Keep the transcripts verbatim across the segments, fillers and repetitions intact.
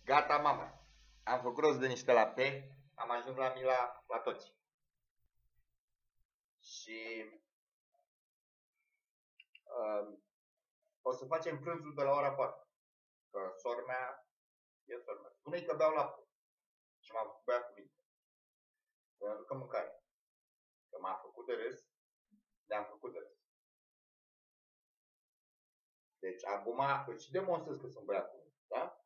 Gata, mama. Am făcut rost de niște lapte. Am ajuns la Mila la toți. Și uh, o să facem prânzul de la ora patru. Că sora mea e sora mea. Spune-i că beau lapte. Și m-am făcut bea cu minte. Să mă ducă mâncare. Că m-a făcut de râs. Le-am făcut de râs. Deci acum îți demonstrez că sunt băiat cu minte. Da?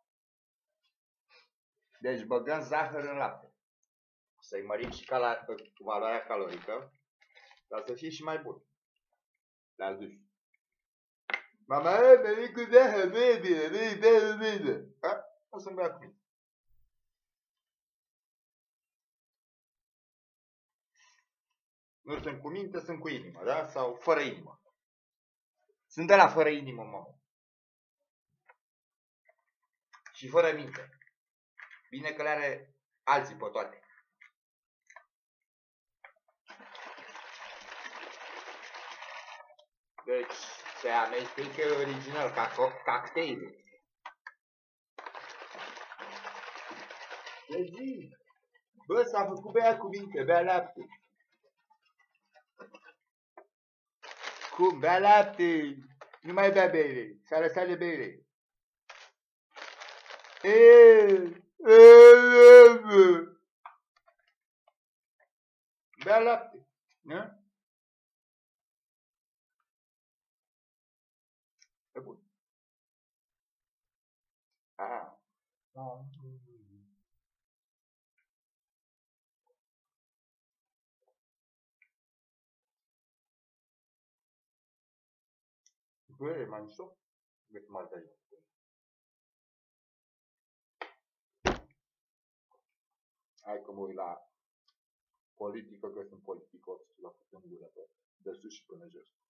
Deci băgăm zahăr în lapte. Să-i mărim și cala, valoarea calorică. Dar să fie și mai bun. La duș. Mama, veni cu zahăr, nu e bine, nu e bine, nu e bine. O să-mi băiat cu minte. Nu sunt cu minte, sunt cu inimă, da? Sau fără inimă. Sunt de la fără inimă, mă. Și fără minte. Bine că le are alții pe toate. Deci, se amestecă original, ca cocktail. Deci, bă, s-a făcut bea cu minte, bea lapte. Cum? Bea lapte. Nu mai bea bere. S-a lăsat de bere. Bea lapte. Nu? E bun. Ah. Bă, mai mișto? Decât mai tare. Hai că mă uit la politică, că sunt politicos și la putem gură, de sus și până jos.